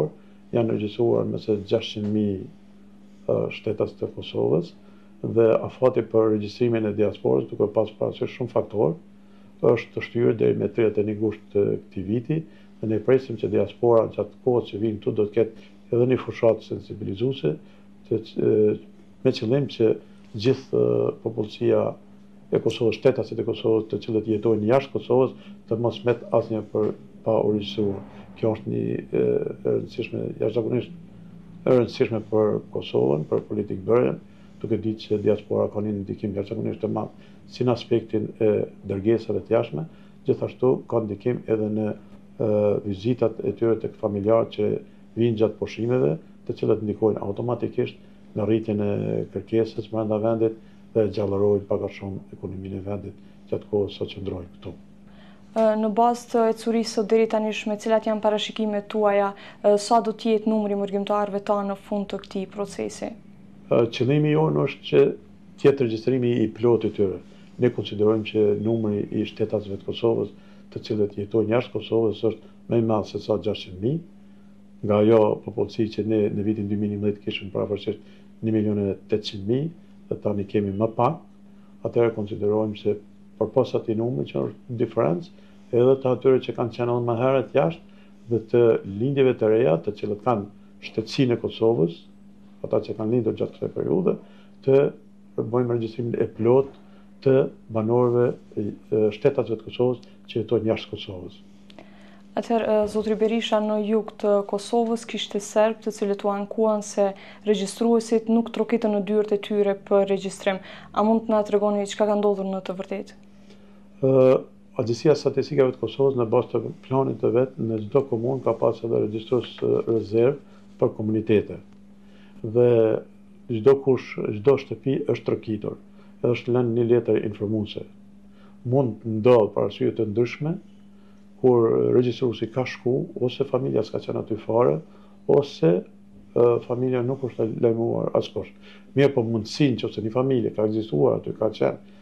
janë regjistruar më se 600.000 shtetas të Kosovës dhe afati për regjistrimin e diasporës, duke pas parasysh shumë faktorë, është shtyrë deri me 31 gusht të këtij viti dhe ne presim që diaspora gjatë kohës që vijnë këtu do të ketë edhe një fushatë sensibilizuese me qëllim që gjithë popullsia e Kosovës, shtetasit e Kosovës të cilët jetojnë jashtë Kosovës të mos met asnjë për pa u regjistruar. Kjo është një jashtëzakonisht e rëndësishme për Kosovën, për politikbërjen, duke ditë që diaspora ka një ndikim jashtëzakonisht të madh si në aspektin e dërgesave të jashtme, gjithashtu ka ndikim edhe në vizitat e tyre tek familjarët që vinë gjatë pushimeve, të cilët ndikojnë automatikisht në rritjen e kërkesës brenda vendit dhe gjallërojnë pak a shumë ekonominë e vendit gjatë kohës sa që ndrojnë këtu. Në bazë të ecurisë së deri tanishme, cilat janë parashikimet tuaja, sa do të jetë numri mërgjimtarëve tanë në fund të këtij procesi? Qëllimi jonë është që të jetë regjistrimi i plotë i tyre. Ne konsiderojmë që numri i shtetasëve të Kosovës, të cilët jetojnë jashtë Kosovës, është më i madh se sa 600.000, nga ajo popullsi që ne në vitin 2011 kishim paraparsisht 1.800.000 dhe tani kemi më pak. Atëherë konsiderojmë se përpos atij numri që është diferencë, edhe të atyre që kanë qenë më herët jashtë dhe të lindjeve të reja, të cilët kanë shtetësinë e Kosovës, ata që kanë lindur gjatë kësaj periudhe, të bëjmë regjistrimin e plotë të banorëve shtetasëve të Kosovës që jetojnë jashtë Kosovës. Atëherë, zotri Berisha, në jug të Kosovës kishte serb të cilët u ankuan se regjistruesit nuk trokitën në dyert e tyre për regjistrim. A mund të na tregoni çka ka ndodhur në të vërtetë? Agjësia e Statistikave të Kosovës në bazë të planit të vet në çdo komunë ka pas edhe regjistrues rezervë për komunitete. Dhe çdo shtëpi është trokitur. Edhe është lënë një letër informuese. Mund të ndodhë për arsye të ndryshme kur regjistruesi ka shku, ose familja s'ka qenë aty fare, ose familja nuk është lajmuar askush. Mirë, po mundësinë që ose një familje ka ekzistuar aty, ka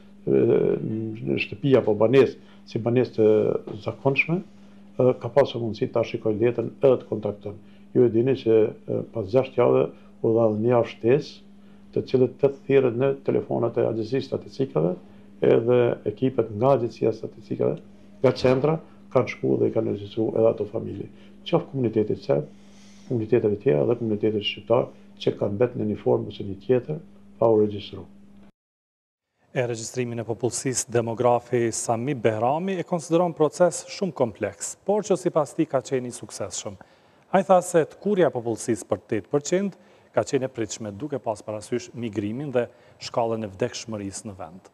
qenë në shtëpi apo banesë, si banesë të zakonshme, ka pasur mundësi ta shikojë letrën edhe të kontakton. Ju e dini që pas 6 javë u dha një javë shtesë, të cilët të thirret në telefonat e Agjencisë Statistikave, edhe ekipet nga Agjencia e Statistikave, nga centra, kanë shku dhe i kanë regjistruar edhe ato familje. Qoftë komunitetit serb, komuniteteve tjera dhe komunitetet shqiptar që kanë mbetë në një formë ose një tjetër pa u regjistruar. Regjistrimin e popullsisë demografi Sami Behrami e konsideron proces shumë kompleks, por që sipas tij ka qenë i suksesshëm. Ai tha se tkurja e popullsisë për 8% ka qenë e pritshme duke pas parasysh migrimin dhe shkallën e vdekshmërisë në vend.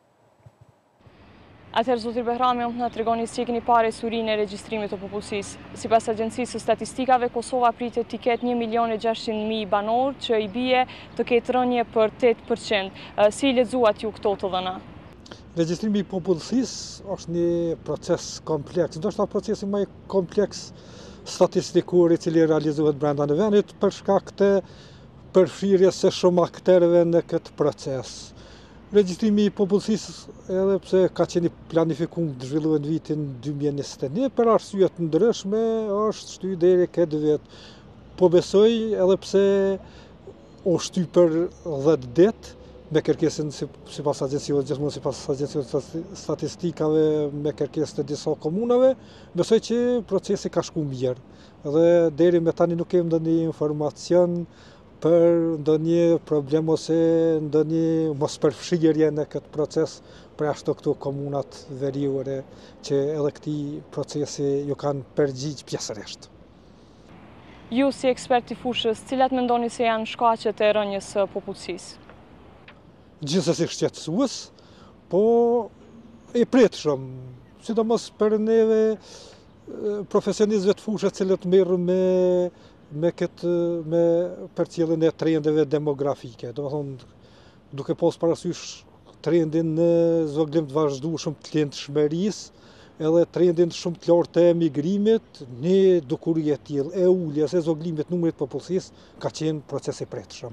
Atëherë, zotri Behrami, mund të na tregoni si e keni parë surinë e regjistrimit të popullsisë. Sipas Agjencisë së Statistikave, Kosova pritet të ketë 1.600.000 banor, që i bie të ketë rënje për 8%. Si i lexuat ju këto të dhëna? Regjistrimi i popullsisë është një proces kompleks, ndoshta procesi më i kompleks statistikur i cili realizohet brenda në vendit për shkak të përfshirjes së shumë aktorëve në këtë proces. Regjistrimi i popullsisë, edhe pse ka qenë planifikuar të zhvillohet në vitin 2021, për arsye të ndryshme është shtyr deri këtë vit. Po besoj, edhe pse u shty për 10 ditë me kërkesën sipas agjencive, gjithmonë sipas agjencive statistikave me kërkesë të disa komunave, besoj që procesi ka shkuar mirë. Dhe deri me tani nuk kemi ndonjë informacion për ndonjë problem ose ndonjë mospërfshirje në këtë proces për ashtu këto komunat veriore që edhe këtij procesi ju kanë përgjigj pjesërisht. Ju si ekspert i fushës, cilat mendoni se janë shkaqet e rënjes së popullsisë? Gjithsesi shqetësues, po i pritshëm, sidomos për neve profesionistëve të fushës cilët merren me përcjelljen e trendeve demografike. Domethënë, duke pas parasysh trendin në zvogëlim të vazhdueshëm të lindshmërisë, edhe trendin shumë të lartë të emigrimit, një dukuri e tillë e uljes e zvogëlimit numrit të popullsisë ka qenë proces i pritshëm.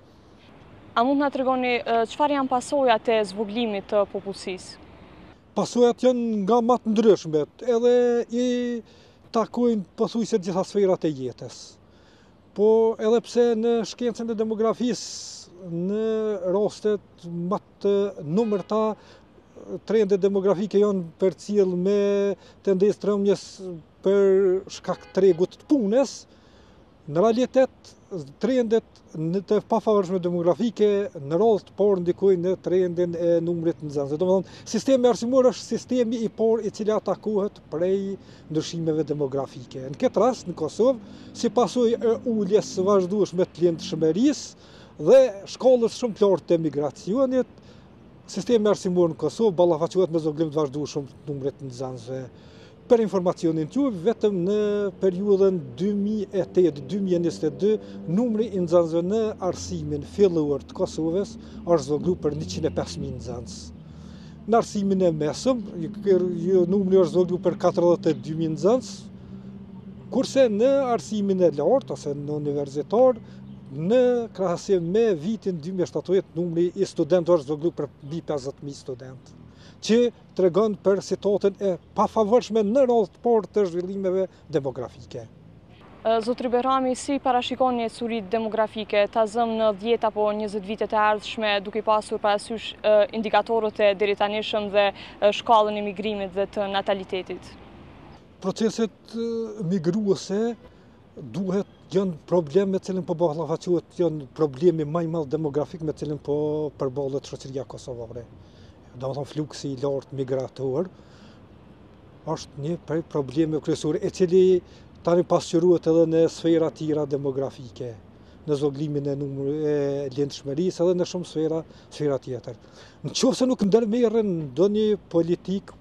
A mund të na tregoni çfarë janë pasojat e zvogëlimit të popullsisë? Pasojat janë nga më të ndryshmet, edhe i takojnë pothuajse gjitha sferat e jetës. po edhe pse në shkencën e demografisë, në rastet më të numërta, trendet demografike janë përcjell me tendencë trembjes për shkak të tregut të punës. Në realitet, trendet të pafavorshme demografike në radhë të parë ndikojnë në trendin e numrit nxënësve. Domethënë, sistemi arsimor është sistemi i parë i cili atakohet prej ndryshimeve demografike. Në këtë rast, në Kosovë, si pasojë e uljes së vazhdueshme të lindshmërisë dhe shkallës shumë të lartë të emigracionit, sistemi arsimor në Kosovë ballafaqohet me zoglim të vazhdueshëm të numrit nxënësve. Për informacionin tuaj, vetëm në periudhën 2008-2022, numri i nxënësve në arsimin fillor të Kosovës është zvoglu për 105.000 nxënës. Në arsimin e mesëm, numri është zvoglu për 42.000 nxënës, kurse në arsimin e lartë ose në universitar, në krahasim me vitin 2017, numri i studentëve është zvoglu për mbi 50.000 studentë, që tregon për situatën e pafavorshme në radhë të parë të zhvillimeve demografike. Zotri Berhami, si parashikon një ecuri demografike ta zëm në 10 apo 20 vitet e ardhshme, duke pasur parasysh indikatorët e deritanishëm dhe shkallën e migrimit dhe të natalitetit? Proceset migruese duhet janë probleme me cilin po ballafaqohet, janë problemi më i madh demografik me cilin po përballet shoqëria kosovare. Domethënë fluksi i lartë migrator është një prej problemeve kryesore, e cili tani pasqyrohet edhe në sfera tjera demografike, në zvoglimin e numrit e lindshmërisë edhe në shumë sfera tjetër. Nëse nuk ndërmerren ndonjë politikë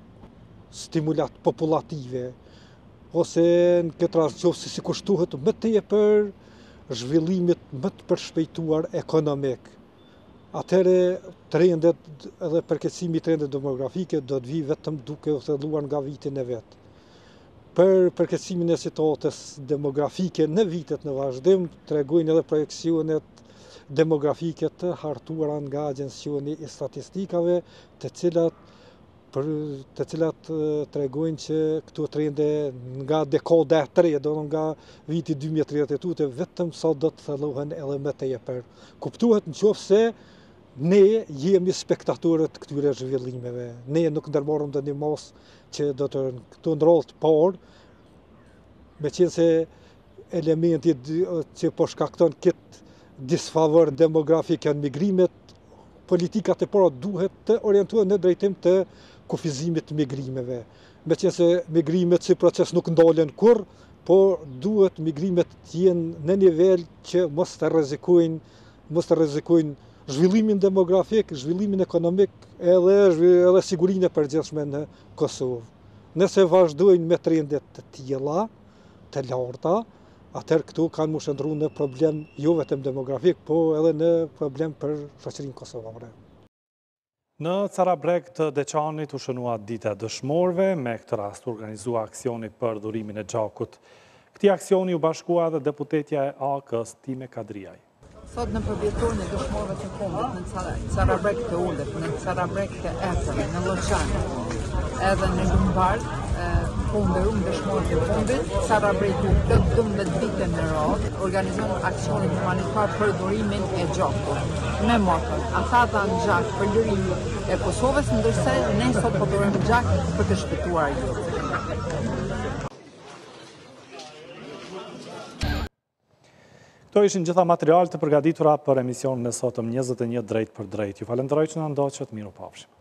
populative, ose në këtë rast nëse si kushtohet më tepër zhvillimit më të përshpejtuar ekonomik, atëherë trendet edhe përkeqësimi i trendet demografike do të vijë vetëm duke u thelluar nga viti në vet. Për përkeqësimin e situatës demografike në vitet në vazhdim tregojnë edhe projekcionet demografike të hartuara nga Agjencioni i Statistikave, të cilat tregojnë që këto trende nga dekada e tretë, do nga viti 2032, vetëm sa do të thellohen edhe më tepër. Kuptohet nëse ne jemi spektatorët këtyre zhvillimeve. Ne nuk ndërmarrim ndonjë mos që do të këto ndrollë të parë, meqense elementi që po shkakton këtë disfavor demografik janë migrimet, politikat e para duhet të orientohen në drejtim të kufizimit të migrimeve. Meqense migrimet si proces nuk ndalen kurrë, por duhet migrimet të jenë në nivel që mos të rrezikojnë zhvillimin demografik, zhvillimin ekonomik edhe sigurinë e përgjithshme në Kosovë. Nëse vazhdojnë me trendet të tilla, të larta, atëherë këtu kanë më shndru në problem jo vetëm demografik, po edhe në problem për shoqërinë kosovare. Në Carabrek të Deçanit u shënua dita e dëshmorëve, me këtë rast organizua aksioni për dhurimin e gjakut. Këtij aksioni u bashkua edhe deputetja e AK-s Time Kadriaj. Sot në përvjetorin e dëshmorëve të kombit në Carabrek të Ullet, në Carabrek të Etër, në Lloçan, edhe në Lumbar, po ndërum dëshmorët e kombit, Carabrek plot 12 vite në radhë organizon aksionin humanitar për dhurimin e gjakut. Me moton, ata dhanë gjak për lirimin e Kosovës, ndërsa ne sot po dhurojmë gjak për të shpëtuar jetën. Këto ishin gjitha material të përgatitura për emisionin e sotëm 21 drejt për drejt. Ju falenderoj që na ndoqët, miru pafshim.